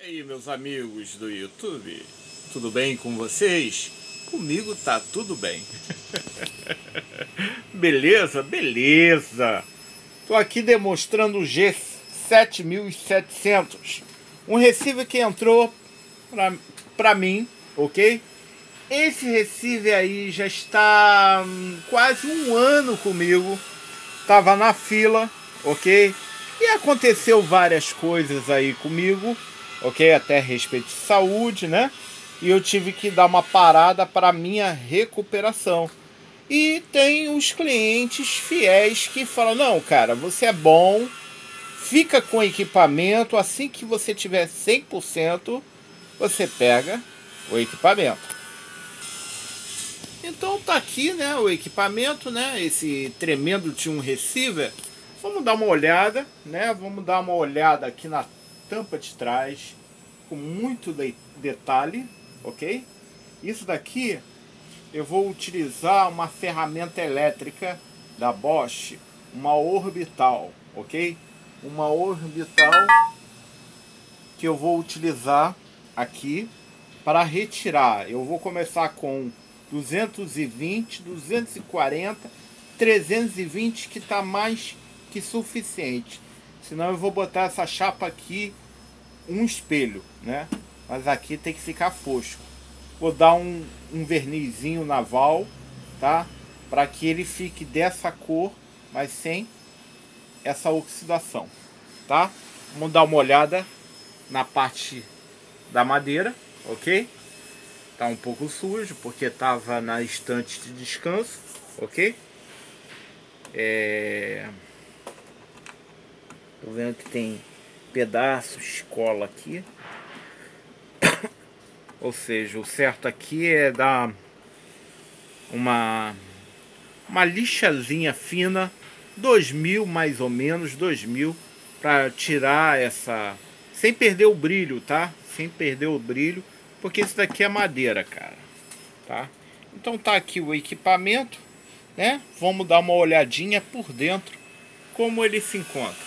E aí, meus amigos do YouTube, tudo bem com vocês? Comigo tá tudo bem. Beleza? Beleza. Tô aqui demonstrando o G7700, um receiver que entrou pra mim, ok? Esse receiver aí já está quase um ano comigo, tava na fila, ok? E aconteceu várias coisas aí comigo, ok? Até a respeito de saúde, né? E eu tive que dar uma parada para minha recuperação. E tem os clientes fiéis que falam: não, cara, você é bom, fica com o equipamento, assim que você tiver 100%, você pega o equipamento. Então tá aqui, né, o equipamento, né, esse tremendo de um receiver. Vamos dar uma olhada, né, vamos dar uma olhada aqui na tampa de trás, com muito detalhe, ok? Isso daqui eu vou utilizar uma ferramenta elétrica da Bosch, uma orbital, ok? Uma orbital que eu vou utilizar aqui para retirar. Eu vou começar com 220, 240, 320, que está mais que suficiente. Senão eu vou botar essa chapa aqui, um espelho, né? Mas aqui tem que ficar fosco. Vou dar um vernizinho naval, tá? Para que ele fique dessa cor, mas sem essa oxidação, tá? Vamos dar uma olhada na parte da madeira, ok? Tá um pouco sujo porque tava na estante de descanso, ok? Tô vendo que tem pedaços, cola aqui. Ou seja, o certo aqui é dar uma lixazinha fina, 2000 mais ou menos, 2000, para tirar essa, sem perder o brilho, tá? Sem perder o brilho, porque isso daqui é madeira, cara, tá? Então tá aqui o equipamento, né? Vamos dar uma olhadinha por dentro como ele se encontra.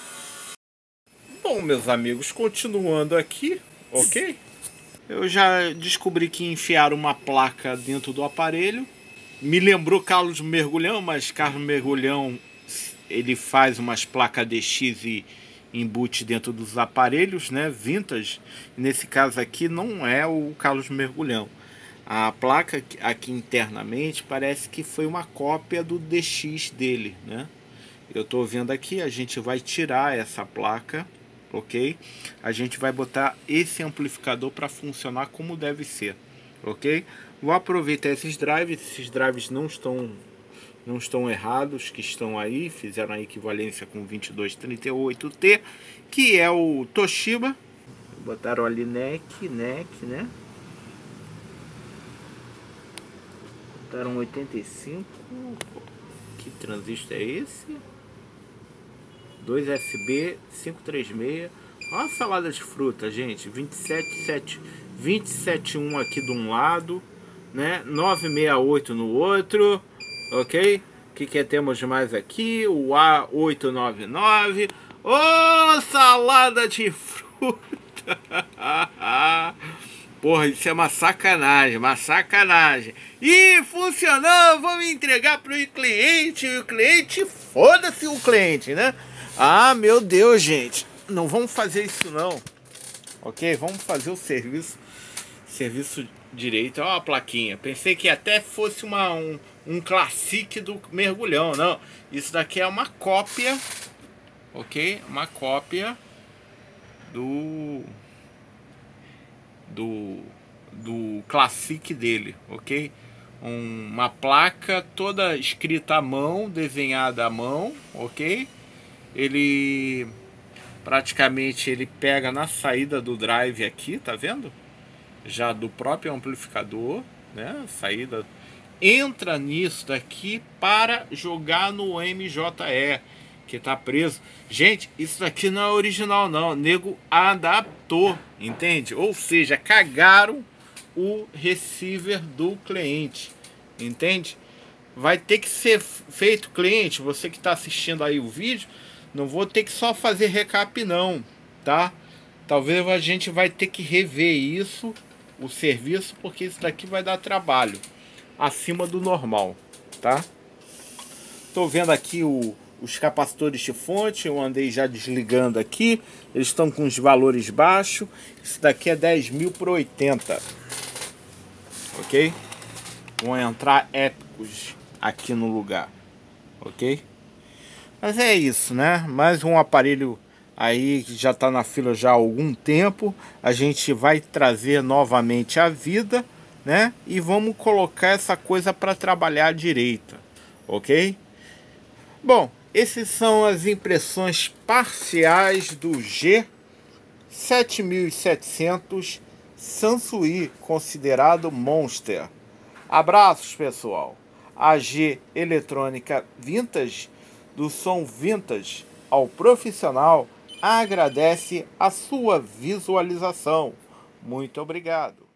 Bom, meus amigos, continuando aqui, ok? Eu já descobri que enfiaram uma placa dentro do aparelho. Me lembrou Carlos Mergulhão, mas Carlos Mergulhão ele faz umas placas DX e embute dentro dos aparelhos, né, vintage. Nesse caso aqui não é o Carlos Mergulhão. A placa aqui internamente parece que foi uma cópia do DX dele, né? Eu tô vendo aqui, a gente vai tirar essa placa, ok? A gente vai botar esse amplificador para funcionar como deve ser, ok? Vou aproveitar esses drives não estão errados, que estão aí, fizeram a equivalência com 2238T, que é o Toshiba. Botaram ali NEC, né? Botaram 85. Que transistor é esse? 2 USB 536. Olha a salada de fruta, gente. 271 aqui de um lado, né? 968 no outro, ok? O que temos mais aqui? O A899. Ô, salada de fruta! Porra, isso é uma sacanagem, uma sacanagem. E funcionou, vamos entregar para o cliente, foda-se o cliente, né? Ah, meu Deus, gente, não vamos fazer isso não, ok? Vamos fazer o serviço direito. Olha a plaquinha, pensei que até fosse um classic do mergulhão, não. Isso daqui é uma cópia, ok? Uma cópia do classic dele, ok? Uma placa toda escrita à mão, desenhada à mão, ok? Ele praticamente ele pega na saída do drive aqui, tá vendo? Já do próprio amplificador, né? Saída entra nisso daqui para jogar no MJE, que tá preso. Gente, isso daqui não é original não, o nego adaptou, entende? Ou seja, cagaram o receiver do cliente, entende? Vai ter que ser feito, cliente, você que está assistindo aí o vídeo, não vou ter que só fazer recap não, tá? Talvez a gente vai ter que rever isso, o serviço, porque isso daqui vai dar trabalho acima do normal, tá? Tô vendo aqui os capacitores de fonte, eu andei já desligando aqui, eles estão com os valores baixos. Isso daqui é 10.000 por 80, ok? Vão entrar épicos aqui no lugar, ok? Mas é isso, né? Mais um aparelho aí que já está na fila já há algum tempo. A gente vai trazer novamente a vida, né? E vamos colocar essa coisa para trabalhar direito, ok? Bom, essas são as impressões parciais do G7700 Sansui, considerado Monster. Abraços, pessoal. A G Eletrônica Vintage, do som vintage ao profissional, agradece a sua visualização. Muito obrigado.